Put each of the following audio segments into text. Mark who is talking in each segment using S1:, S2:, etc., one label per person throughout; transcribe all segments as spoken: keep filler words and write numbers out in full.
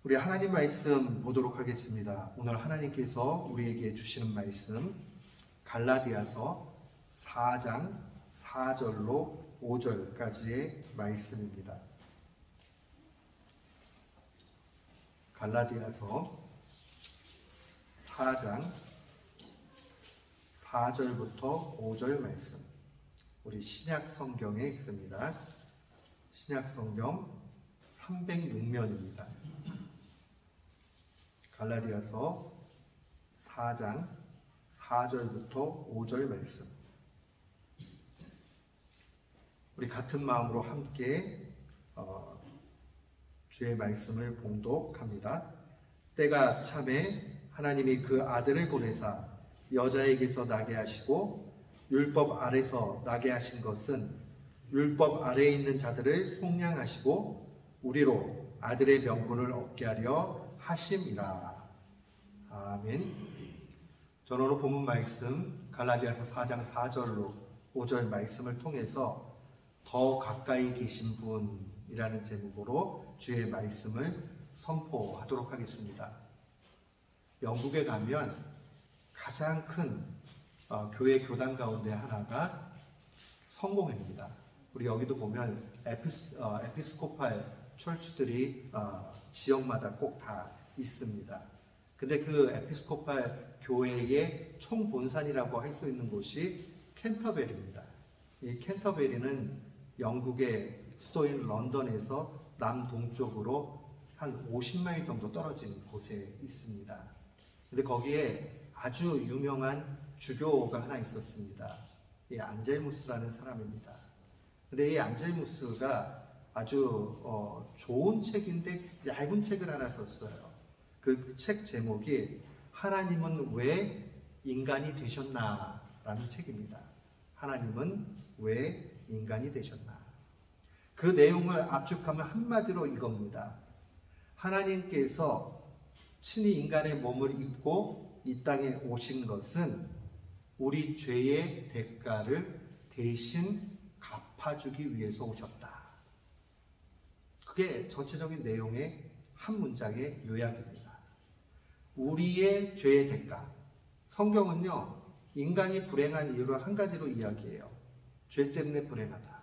S1: 우리 하나님 말씀 보도록 하겠습니다. 오늘 하나님께서 우리에게 주시는 말씀 갈라디아서 사 장 사 절로 오 절까지의 말씀입니다. 갈라디아서 사 장 사 절부터 오 절 말씀, 우리 신약 성경에 있습니다. 신약 성경 삼백육 면입니다. 갈라디아서 사 장 사 절부터 오 절 말씀, 우리 같은 마음으로 함께 어, 주의 말씀을 봉독합니다. 때가 참에 하나님이 그 아들을 보내사 여자에게서 나게 하시고 율법 아래서 나게 하신 것은 율법 아래에 있는 자들을 속량하시고 우리로 아들의 명분을 얻게 하려 하심이라. 아멘. 저는 오늘 본문 말씀 갈라디아서 사 장 사 절로 오 절 말씀을 통해서 더 가까이 계신 분이라는 제목으로 주의 말씀을 선포하도록 하겠습니다. 영국에 가면 가장 큰 어, 교회 교단 가운데 하나가 성공회입니다. 우리 여기도 보면 에피스, 어, 에피스코팔 철치들이 어, 지역마다 꼭 다 있습니다. 근데 그 에피스코팔 교회의 총본산이라고 할 수 있는 곳이 캔터베리입니다. 이 캔터베리는 영국의 수도인 런던에서 남동쪽으로 한 오십 마일 정도 떨어진 곳에 있습니다. 근데 거기에 아주 유명한 주교가 하나 있었습니다. 이 안젤무스라는 사람입니다. 근데 이 안젤무스가 아주 어, 좋은 책인데 얇은 책을 하나 썼어요. 그 책 제목이 하나님은 왜 인간이 되셨나 라는 책입니다. 하나님은 왜 인간이 되셨나. 그 내용을 압축하면 한마디로 이겁니다. 하나님께서 친히 인간의 몸을 입고 이 땅에 오신 것은 우리 죄의 대가를 대신 갚아주기 위해서 오셨다. 그게 전체적인 내용의 한 문장의 요약입니다. 우리의 죄의 대가. 성경은요, 인간이 불행한 이유를 한 가지로 이야기해요. 죄 때문에 불행하다.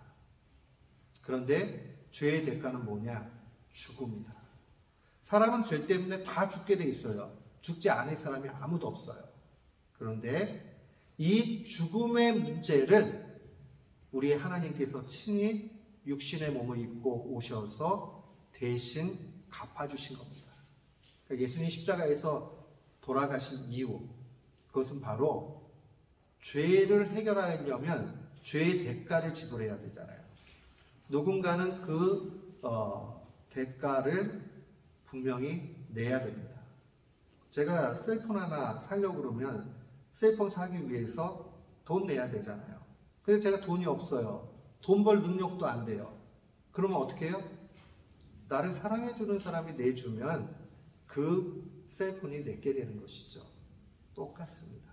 S1: 그런데 죄의 대가는 뭐냐? 죽음이다. 사람은 죄 때문에 다 죽게 돼 있어요. 죽지 않을 사람이 아무도 없어요. 그런데 이 죽음의 문제를 우리 하나님께서 친히 육신의 몸을 입고 오셔서 대신 갚아주신 겁니다. 그러니까 예수님 십자가에서 돌아가신 이유, 그것은 바로 죄를 해결하려면 죄의 대가를 지불해야 되잖아요. 누군가는 그 어, 대가를 분명히 내야 됩니다. 제가 셀폰 하나 사려고 그러면 셀폰 사기 위해서 돈 내야 되잖아요. 근데 제가 돈이 없어요. 돈 벌 능력도 안 돼요. 그러면 어떻게 해요? 나를 사랑해주는 사람이 내주면 그 셀폰이 내게 되는 것이죠. 똑같습니다.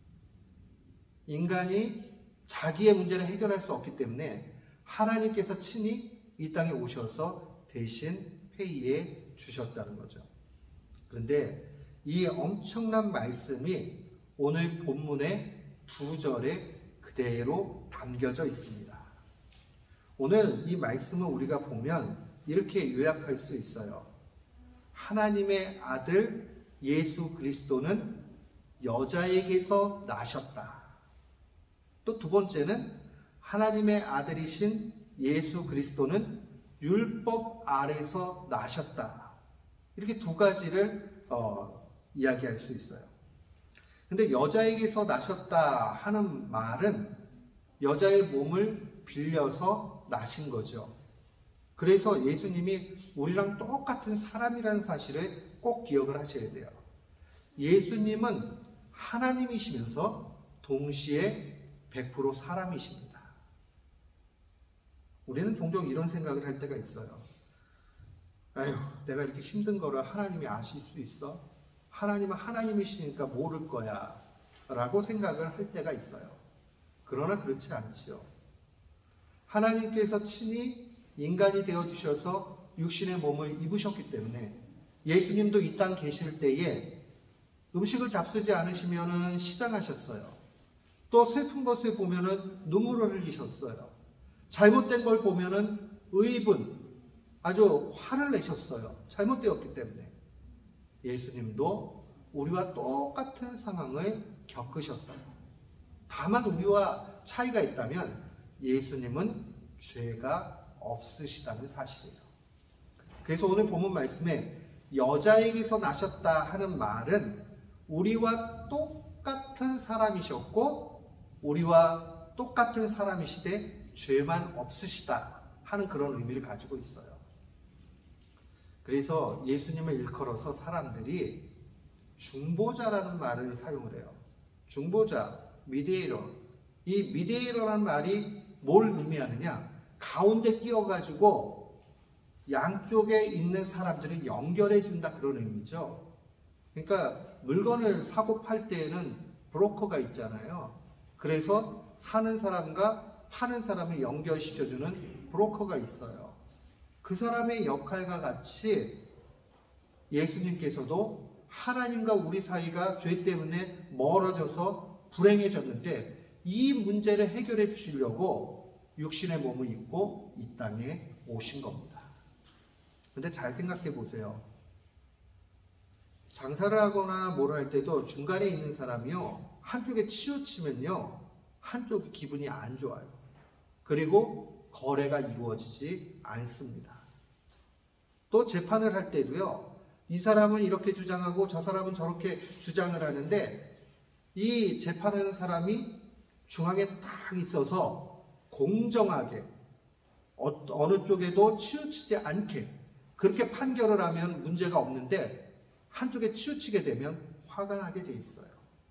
S1: 인간이 자기의 문제를 해결할 수 없기 때문에 하나님께서 친히 이 땅에 오셔서 대신 페이해 주셨다는 거죠. 그런데 이 엄청난 말씀이 오늘 본문의 두 절에 그대로 담겨져 있습니다. 오늘 이 말씀을 우리가 보면 이렇게 요약할 수 있어요. 하나님의 아들 예수 그리스도는 여자에게서 나셨다. 또 두 번째는 하나님의 아들이신 예수 그리스도는 율법 아래서 나셨다. 이렇게 두 가지를 어, 이야기할 수 있어요. 근데 여자에게서 나셨다 하는 말은 여자의 몸을 빌려서 나신 거죠. 그래서 예수님이 우리랑 똑같은 사람이라는 사실을 꼭 기억을 하셔야 돼요. 예수님은 하나님이시면서 동시에 백 퍼센트 사람이십니다. 우리는 종종 이런 생각을 할 때가 있어요. 아휴, 내가 이렇게 힘든 거를 하나님이 아실 수 있어? 하나님은 하나님이시니까 모를 거야 라고 생각을 할 때가 있어요. 그러나 그렇지 않지요. 하나님께서 친히 인간이 되어주셔서 육신의 몸을 입으셨기 때문에 예수님도 이 땅 계실 때에 음식을 잡수지 않으시면은 시장하셨어요. 또 슬픈 것을 보면은 눈물을 흘리셨어요. 잘못된 걸 보면은 의분, 아주 화를 내셨어요. 잘못되었기 때문에. 예수님도 우리와 똑같은 상황을 겪으셨어요. 다만 우리와 차이가 있다면 예수님은 죄가 없으시다는 사실이에요. 그래서 오늘 본문 말씀에 여자에게서 나셨다 하는 말은 우리와 똑같은 사람이셨고 우리와 똑같은 사람이시되 죄만 없으시다 하는 그런 의미를 가지고 있어요. 그래서 예수님을 일컬어서 사람들이 중보자라는 말을 사용을 해요. 중보자, 미디에이터. 이 미디에이터라는 말이 뭘 의미하느냐? 가운데 끼어가지고 양쪽에 있는 사람들을 연결해 준다 그런 의미죠. 그러니까 물건을 사고 팔 때에는 브로커가 있잖아요. 그래서 사는 사람과 파는 사람을 연결시켜주는 브로커가 있어요. 그 사람의 역할과 같이 예수님께서도 하나님과 우리 사이가 죄 때문에 멀어져서 불행해졌는데 이 문제를 해결해 주시려고 육신의 몸을 입고 이 땅에 오신 겁니다. 근데 잘 생각해 보세요. 장사를 하거나 뭐를 할 때도 중간에 있는 사람이요, 한쪽에 치우치면요 한쪽이 기분이 안 좋아요. 그리고 거래가 이루어지지 않습니다. 또 재판을 할 때도요, 이 사람은 이렇게 주장하고 저 사람은 저렇게 주장을 하는데 이 재판하는 사람이 중앙에 딱 있어서 공정하게 어느 쪽에도 치우치지 않게 그렇게 판결을 하면 문제가 없는데 한쪽에 치우치게 되면 화가 나게 돼 있어요.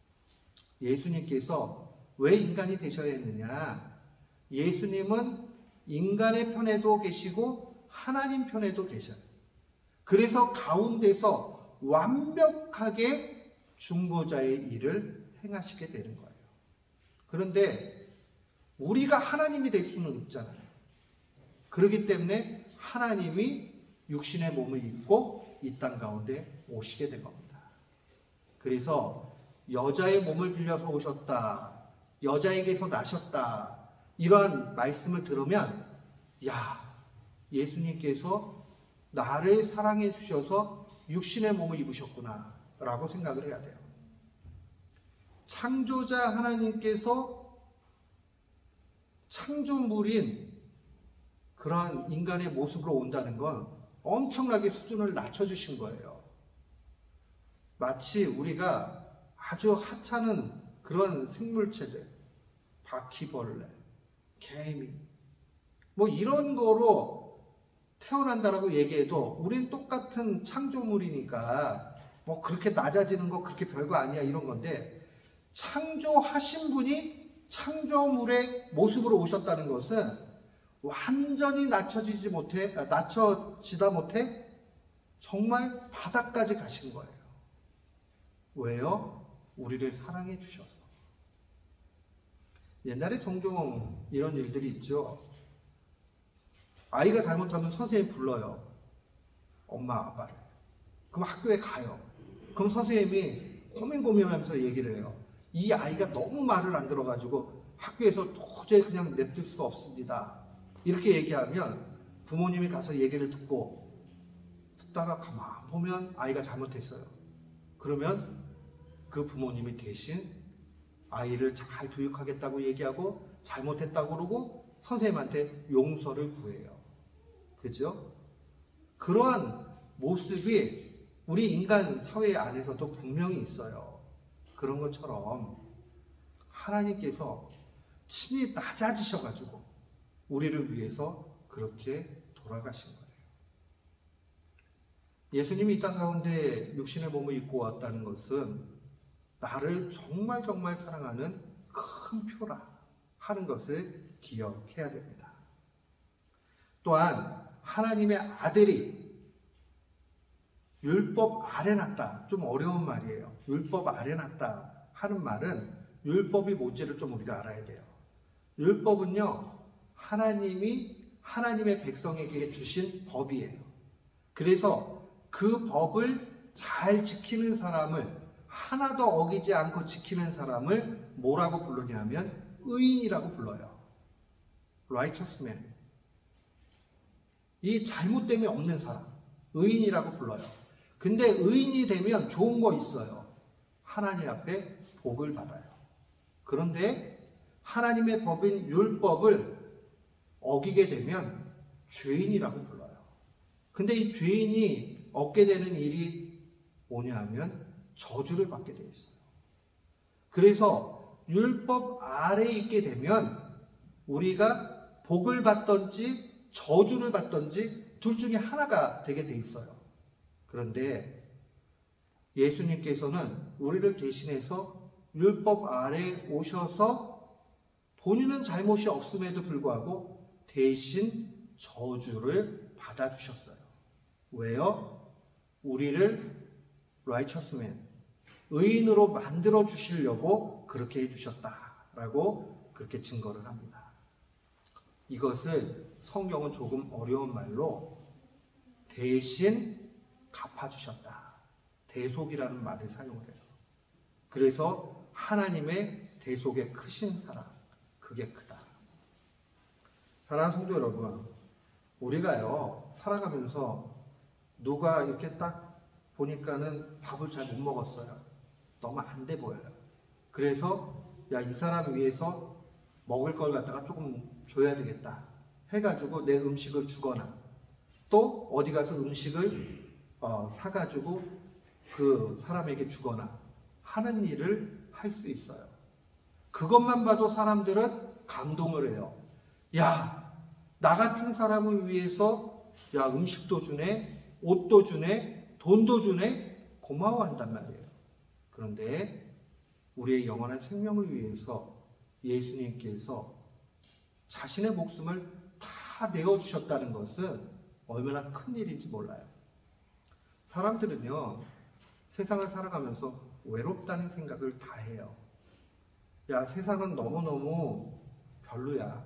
S1: 예수님께서 왜 인간이 되셔야 했느냐? 예수님은 인간의 편에도 계시고 하나님 편에도 계셔요. 그래서 가운데서 완벽하게 중보자의 일을 행하시게 되는 거예요. 그런데 우리가 하나님이 될 수는 없잖아요. 그렇기 때문에 하나님이 육신의 몸을 입고 이 땅 가운데 오시게 된 겁니다. 그래서 여자의 몸을 빌려서 오셨다, 여자에게서 나셨다, 이러한 말씀을 들으면 야, 예수님께서 나를 사랑해 주셔서 육신의 몸을 입으셨구나 라고 생각을 해야 돼요. 창조자 하나님께서 창조물인 그러한 인간의 모습으로 온다는 건 엄청나게 수준을 낮춰주신 거예요. 마치 우리가 아주 하찮은 그런 생물체들, 바퀴벌레, 개미, 뭐 이런 거로 태어난다라고 얘기해도 우린 똑같은 창조물이니까 뭐 그렇게 낮아지는 거 그렇게 별거 아니야 이런 건데, 창조하신 분이 창조물의 모습으로 오셨다는 것은 완전히 낮춰지지 못해, 낮춰지다 못해 정말 바닥까지 가신 거예요. 왜요? 우리를 사랑해 주셔서. 옛날에 종종 이런 일들이 있죠. 아이가 잘못하면 선생님 불러요. 엄마, 아빠를. 그럼 학교에 가요. 그럼 선생님이 고민 고민하면서 얘기를 해요. 이 아이가 너무 말을 안 들어가지고 학교에서 도저히 그냥 냅둘 수가 없습니다. 이렇게 얘기하면 부모님이 가서 얘기를 듣고 듣다가 가만 보면 아이가 잘못했어요. 그러면 그 부모님이 대신 아이를 잘 교육하겠다고 얘기하고 잘못했다고 그러고 선생님한테 용서를 구해요. 그죠? 그러한 모습이 우리 인간 사회 안에서도 분명히 있어요. 그런 것처럼 하나님께서 친히 낮아지셔가지고 우리를 위해서 그렇게 돌아가신 거예요. 예수님이 이 땅 가운데 육신의 몸을 입고 왔다는 것은 나를 정말 정말 사랑하는 큰 표라 하는 것을 기억해야 됩니다. 또한 하나님의 아들이 율법 아래 놨다. 좀 어려운 말이에요. 율법 아래 놨다 하는 말은 율법이 뭔지를 좀 우리가 알아야 돼요. 율법은요, 하나님이 하나님의 백성에게 주신 법이에요. 그래서 그 법을 잘 지키는 사람을, 하나도 어기지 않고 지키는 사람을 뭐라고 부르냐면 의인이라고 불러요. righteous man. 이 잘못됨이 없는 사람, 의인이라고 불러요. 근데 의인이 되면 좋은 거 있어요. 하나님 앞에 복을 받아요. 그런데 하나님의 법인 율법을 어기게 되면 죄인이라고 불러요. 근데 이 죄인이 얻게 되는 일이 뭐냐 하면 저주를 받게 되어 있어요. 그래서 율법 아래에 있게 되면 우리가 복을 받든지 저주를 받든지 둘 중에 하나가 되게 돼 있어요. 그런데 예수님께서는 우리를 대신해서 율법 아래에 오셔서 본인은 잘못이 없음에도 불구하고 대신 저주를 받아주셨어요. 왜요? 우리를 righteous man, 의인으로 만들어 주시려고 그렇게 해주셨다라고 그렇게 증거를 합니다. 이것을 성경은 조금 어려운 말로 대신 갚아주셨다, 대속이라는 말을 사용을 해요. 그래서 하나님의 대속의 크신 사랑, 그게 크다. 사랑하는 성도 여러분, 우리가요 살아가면서 누가 이렇게 딱 보니까는 밥을 잘 못 먹었어요. 너무 안 돼 보여요. 그래서 야, 이 사람 위해서 먹을 걸 갖다가 조금 줘야 되겠다 해가지고 내 음식을 주거나, 또 어디 가서 음식을 어, 사가지고 그 사람에게 주거나 하는 일을 할 수 있어요. 그것만 봐도 사람들은 감동을 해요. 야, 나 같은 사람을 위해서 야, 음식도 주네, 옷도 주네, 돈도 주네, 고마워한단 말이에요. 그런데 우리의 영원한 생명을 위해서 예수님께서 자신의 목숨을 다 내어주셨다는 것은 얼마나 큰 일인지 몰라요. 사람들은요, 세상을 살아가면서 외롭다는 생각을 다 해요. 야, 세상은 너무너무 별로야.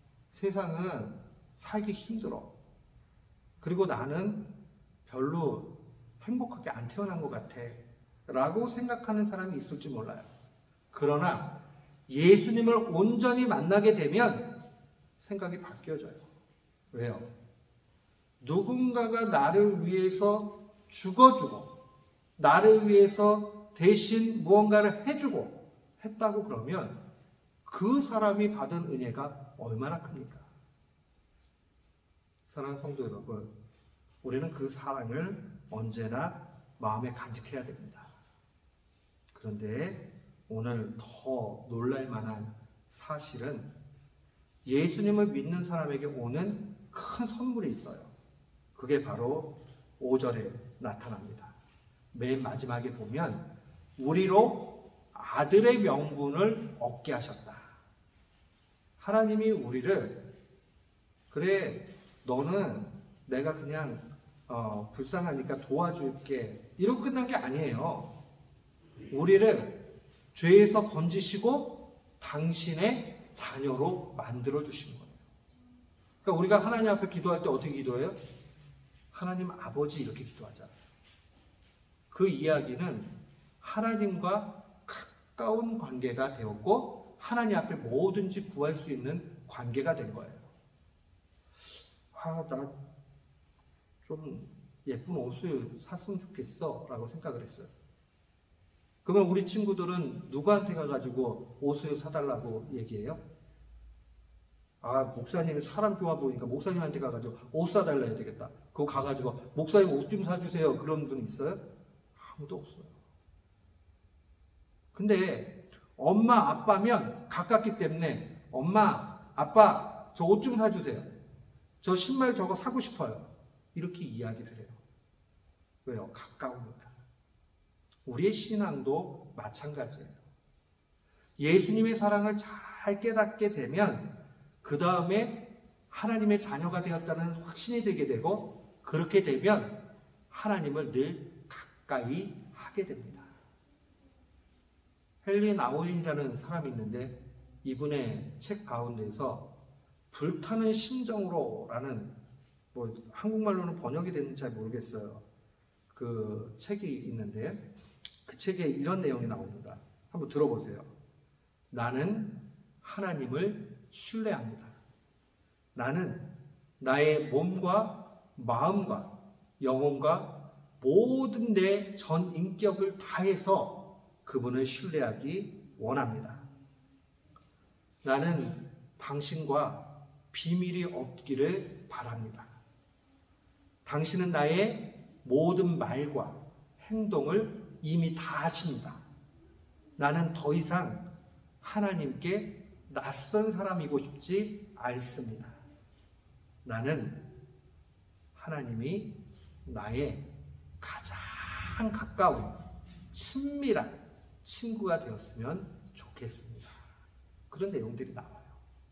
S1: 세상은 살기 힘들어. 그리고 나는 별로 행복하게 안 태어난 것 같아 라고 생각하는 사람이 있을지 몰라요. 그러나 예수님을 온전히 만나게 되면 생각이 바뀌어져요. 왜요? 누군가가 나를 위해서 죽어주고 나를 위해서 대신 무언가를 해주고 했다고 그러면 그 사람이 받은 은혜가 얼마나 큽니까? 사랑하는 성도 여러분, 우리는 그 사랑을 언제나 마음에 간직해야 됩니다. 그런데 오늘 더 놀랄 만한 사실은 예수님을 믿는 사람에게 오는 큰 선물이 있어요. 그게 바로 오 절에 나타납니다. 맨 마지막에 보면 우리로 아들의 명분을 얻게 하셨다. 하나님이 우리를, 그래 너는 내가 그냥 어, 불쌍하니까 도와줄게, 이러고 끝난 게 아니에요. 우리를 죄에서 건지시고 당신의 자녀로 만들어 주신 거예요. 그러니까 우리가 하나님 앞에 기도할 때 어떻게 기도해요? 하나님 아버지 이렇게 기도하잖아요. 그 이야기는 하나님과 가까운 관계가 되었고 하나님 앞에 뭐든지 구할 수 있는 관계가 된 거예요. 아, 나 좀 예쁜 옷을 샀으면 좋겠어 라고 생각을 했어요. 그러면 우리 친구들은 누구한테 가가지고 옷을 사달라고 얘기해요? 아, 목사님이 사람 좋아 보이니까 목사님한테 가가지고 옷 사달라 해야 되겠다. 그거 가가지고 목사님 옷 좀 사주세요. 그런 분 있어요? 아무도 없어요. 근데 엄마, 아빠면 가깝기 때문에 엄마, 아빠 저 옷 좀 사주세요. 저 신발 저거 사고 싶어요. 이렇게 이야기를 해요. 왜요? 가까우니까. 우리의 신앙도 마찬가지예요. 예수님의 사랑을 잘 깨닫게 되면 그 다음에 하나님의 자녀가 되었다는 확신이 되게 되고, 그렇게 되면 하나님을 늘 가까이 하게 됩니다. 헨리 나우인이라는 사람이 있는데 이분의 책 가운데서 불타는 심정으로 라는, 뭐 한국말로는 번역이 됐는지 잘 모르겠어요. 그 책이 있는데 그 책에 이런 내용이 나옵니다. 한번 들어보세요. 나는 하나님을 신뢰합니다. 나는 나의 몸과 마음과 영혼과 모든 내 전 인격을 다해서 그분을 신뢰하기 원합니다. 나는 당신과 비밀이 없기를 바랍니다. 당신은 나의 모든 말과 행동을 이미 다 아십니다. 나는 더 이상 하나님께 낯선 사람이고 싶지 않습니다. 나는 하나님이 나의 가장 가까운 친밀한 친구가 되었으면 좋겠습니다. 그런 내용들이 나와요.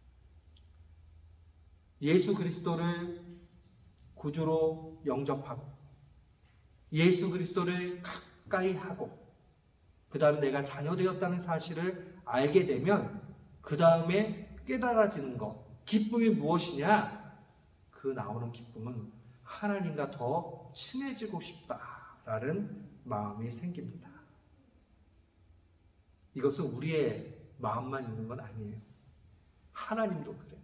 S1: 예수 그리스도를 구주로 영접하고 예수 그리스도를 가까이 하고 그 다음에 내가 자녀 되었다는 사실을 알게 되면 그 다음에 깨달아지는 것, 기쁨이 무엇이냐? 그 나오는 기쁨은 하나님과 더 친해지고 싶다라는 마음이 생깁니다. 이것은 우리의 마음만 있는 건 아니에요. 하나님도 그래요.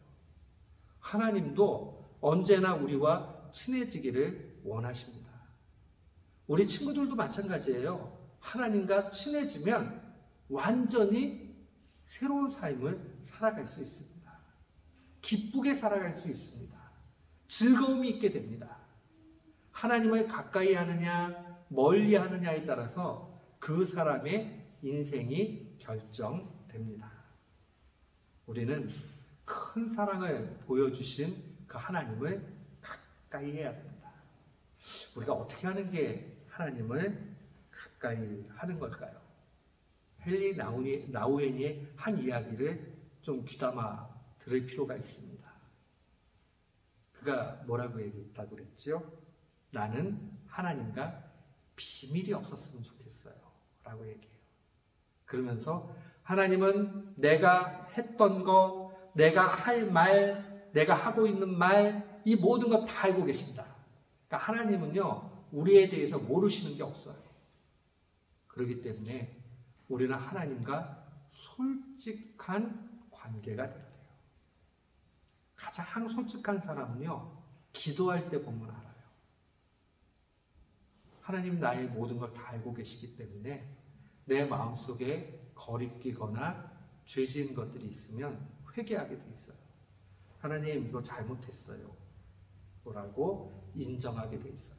S1: 하나님도 언제나 우리와 친해지기를 원하십니다. 우리 친구들도 마찬가지예요. 하나님과 친해지면 완전히 새로운 삶을 살아갈 수 있습니다. 기쁘게 살아갈 수 있습니다. 즐거움이 있게 됩니다. 하나님을 가까이 하느냐 멀리 하느냐에 따라서 그 사람의 인생이 결정됩니다. 우리는 큰 사랑을 보여주신 그 하나님을 가까이 해야 됩니다. 우리가 어떻게 하는 게 하나님을 가까이 하는 걸까요? 헨리 나우엔의 한 이야기를 좀 귀담아 들을 필요가 있습니다. 그가 뭐라고 얘기했다고 그랬지요? 나는 하나님과 비밀이 없었으면 좋겠어요 라고 얘기해요. 그러면서 하나님은 내가 했던 거, 내가 할 말, 내가 하고 있는 말, 이 모든 것 다 알고 계신다. 그러니까 하나님은요, 우리에 대해서 모르시는 게 없어요. 그렇기 때문에 우리는 하나님과 솔직한 관계가 돼야 돼요. 가장 솔직한 사람은요, 기도할 때 보면 알아요. 하나님 나의 모든 걸 다 알고 계시기 때문에 내 마음속에 거리끼거나 죄 지은 것들이 있으면 회개하게 돼 있어요. 하나님 이거 잘못했어요 라고 인정하게 돼 있어요.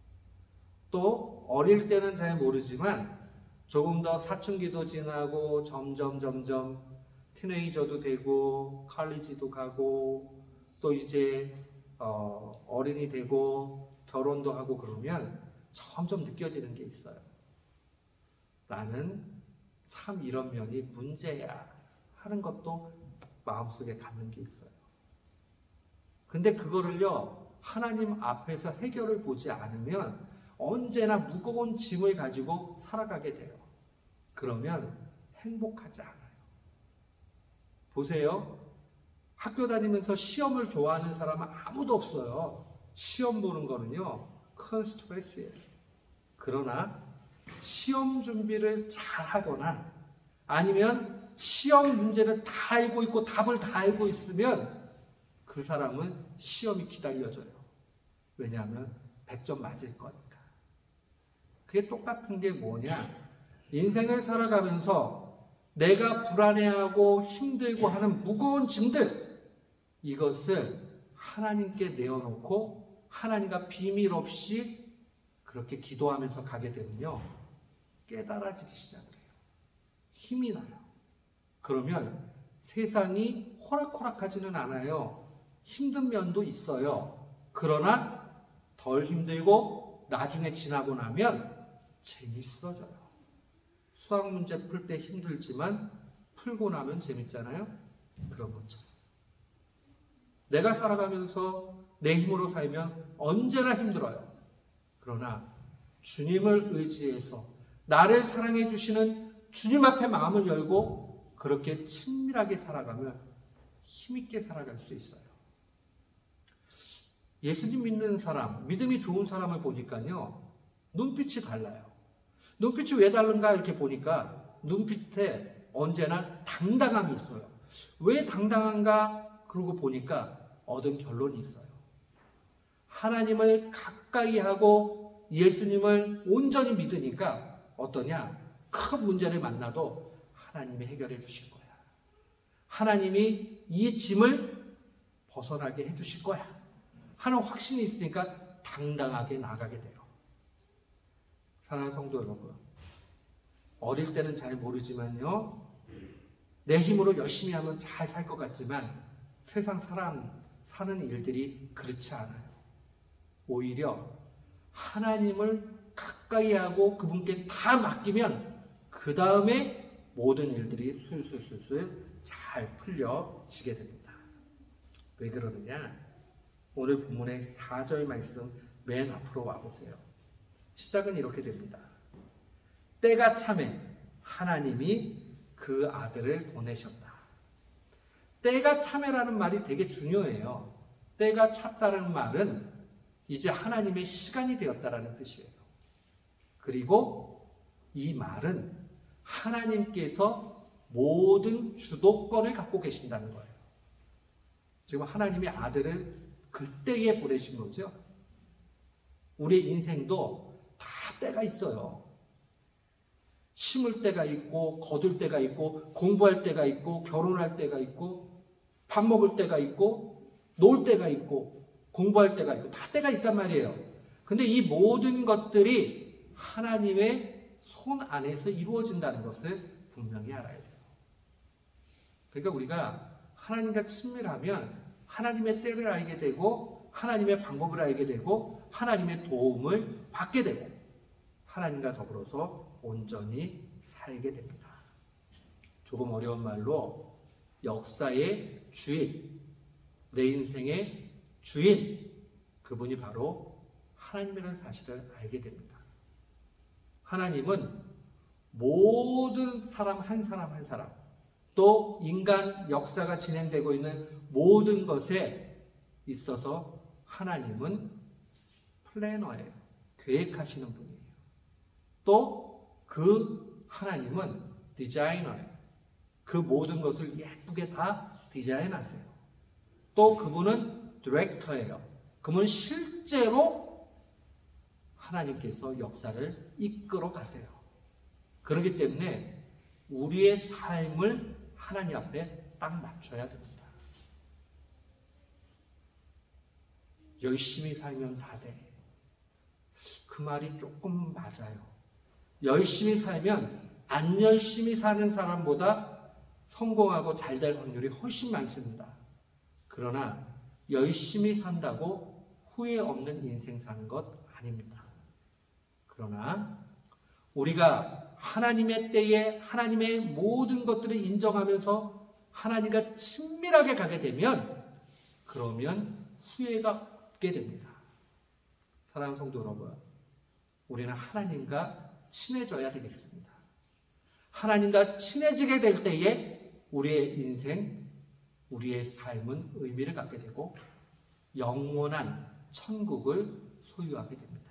S1: 또 어릴 때는 잘 모르지만 조금 더 사춘기도 지나고 점점 점점 티네이저도 되고 칼리지도 가고 또 이제 어, 어른이 되고 결혼도 하고 그러면 점점 느껴지는 게 있어요. 나는 참 이런 면이 문제야 하는 것도 마음속에 갖는 게 있어요. 근데 그거를요, 하나님 앞에서 해결을 보지 않으면 언제나 무거운 짐을 가지고 살아가게 돼요. 그러면 행복하지 않아요. 보세요. 학교 다니면서 시험을 좋아하는 사람은 아무도 없어요. 시험 보는 거는요, 큰 스트레스예요. 그러나 시험 준비를 잘 하거나 아니면 시험 문제를 다 알고 있고 답을 다 알고 있으면 그 사람은 시험이 기다려져요. 왜냐하면 백 점 맞을 거니까. 그게 똑같은 게 뭐냐? 인생을 살아가면서 내가 불안해하고 힘들고 하는 무거운 짐들, 이것을 하나님께 내어놓고 하나님과 비밀 없이 그렇게 기도하면서 가게 되면요, 깨달아지기 시작을 해요. 힘이 나요. 그러면 세상이 호락호락하지는 않아요. 힘든 면도 있어요. 그러나 덜 힘들고 나중에 지나고 나면 재밌어져요. 수학 문제 풀 때 힘들지만 풀고 나면 재밌잖아요. 그런 것처럼 내가 살아가면서 내 힘으로 살면 언제나 힘들어요. 그러나 주님을 의지해서 나를 사랑해 주시는 주님 앞에 마음을 열고 그렇게 친밀하게 살아가면 힘있게 살아갈 수 있어요. 예수님 믿는 사람, 믿음이 좋은 사람을 보니까요, 눈빛이 달라요. 눈빛이 왜 다른가 이렇게 보니까 눈빛에 언제나 당당함이 있어요. 왜 당당한가 그러고 보니까 얻은 결론이 있어요. 하나님을 가까이 하고 예수님을 온전히 믿으니까 어떠냐? 큰 문제를 만나도 하나님이 해결해 주실 거야. 하나님이 이 짐을 벗어나게 해 주실 거야 하는 확신이 있으니까 당당하게 나가게 돼요. 사랑하는 성도 여러분, 어릴 때는 잘 모르지만요, 내 힘으로 열심히 하면 잘 살 것 같지만 세상 사람 사는 일들이 그렇지 않아요. 오히려 하나님을 가까이 하고 그분께 다 맡기면 그 다음에 모든 일들이 술술술술 잘 풀려지게 됩니다. 왜 그러느냐? 오늘 본문의 사 절 말씀 맨 앞으로 와보세요. 시작은 이렇게 됩니다. 때가 차매 하나님이 그 아들을 보내셨다. 때가 차매라는 말이 되게 중요해요. 때가 찼다는 말은 이제 하나님의 시간이 되었다라는 뜻이에요. 그리고 이 말은 하나님께서 모든 주도권을 갖고 계신다는 거예요. 지금 하나님이 아들을 그때에 보내신 거죠. 우리 인생도 다 때가 있어요. 심을 때가 있고 거둘 때가 있고 공부할 때가 있고 결혼할 때가 있고 밥 먹을 때가 있고 놀 때가 있고 공부할 때가 있고 다 때가 있단 말이에요. 근데 이 모든 것들이 하나님의 손 안에서 이루어진다는 것을 분명히 알아야 돼요. 그러니까 우리가 하나님과 친밀하면 하나님의 때를 알게 되고 하나님의 방법을 알게 되고 하나님의 도움을 받게 되고 하나님과 더불어서 온전히 살게 됩니다. 조금 어려운 말로 역사의 주인, 내 인생의 주인, 그분이 바로 하나님이라는 사실을 알게 됩니다. 하나님은 모든 사람 한 사람 한 사람, 또 인간 역사가 진행되고 있는 모든 것에 있어서 하나님은 플래너예요. 계획하시는 분이에요. 또 그 하나님은 디자이너예요. 그 모든 것을 예쁘게 다 디자인하세요. 또 그분은 디렉터예요. 그분은 실제로 하나님께서 역사를 이끌어 가세요. 그렇기 때문에 우리의 삶을 하나님 앞에 딱 맞춰야 됩니다. 열심히 살면 다 돼. 그 말이 조금 맞아요. 열심히 살면 안 열심히 사는 사람보다 성공하고 잘 될 확률이 훨씬 많습니다. 그러나 열심히 산다고 후회 없는 인생 사는 것 아닙니다. 그러나 우리가 하나님의 때에 하나님의 모든 것들을 인정하면서 하나님과 친밀하게 가게 되면 그러면 후회가 없게 됩니다. 사랑하는 성도 여러분, 우리는 하나님과 친해져야 되겠습니다. 하나님과 친해지게 될 때에 우리의 인생, 우리의 삶은 의미를 갖게 되고 영원한 천국을 소유하게 됩니다.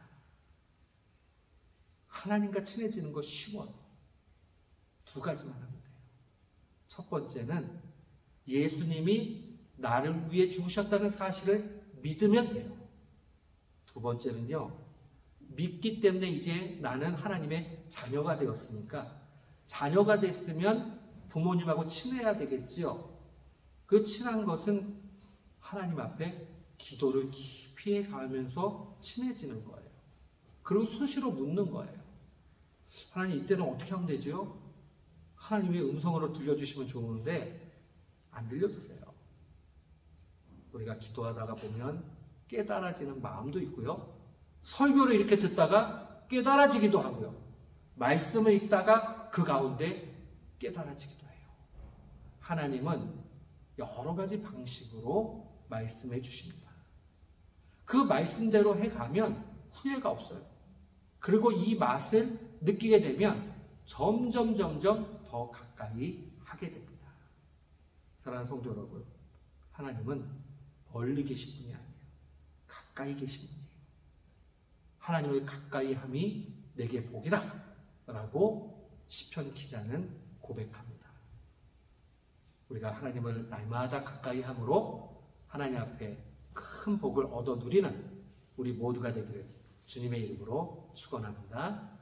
S1: 하나님과 친해지는 거 쉬워요. 두 가지만 하면 돼요. 첫 번째는 예수님이 나를 위해 죽으셨다는 사실을 믿으면 돼요. 두 번째는요, 믿기 때문에 이제 나는 하나님의 자녀가 되었으니까 자녀가 됐으면 부모님하고 친해야 되겠지요. 그 친한 것은 하나님 앞에 기도를 깊이 해가면서 친해지는 거예요. 그리고 수시로 묻는 거예요. 하나님, 이때는 어떻게 하면 되죠? 하나님의 음성으로 들려주시면 좋은데 안 들려주세요. 우리가 기도하다가 보면 깨달아지는 마음도 있고요. 설교를 이렇게 듣다가 깨달아지기도 하고요. 말씀을 읽다가 그 가운데 깨달아지기도 해요. 하나님은 여러 가지 방식으로 말씀해 주십니다. 그 말씀대로 해가면 후회가 없어요. 그리고 이 맛을 느끼게 되면 점점 점점 더 가까이 하게 됩니다. 사랑하는 성도 여러분, 하나님은 멀리 계신 분이 아니에요. 가까이 계신 분이에요. 하나님을 가까이 함이 내게 복이다 라고 시편 기자는 고백합니다. 우리가 하나님을 날마다 가까이 함으로 하나님 앞에 큰 복을 얻어 누리는 우리 모두가 되기를 주님의 이름으로 축원합니다.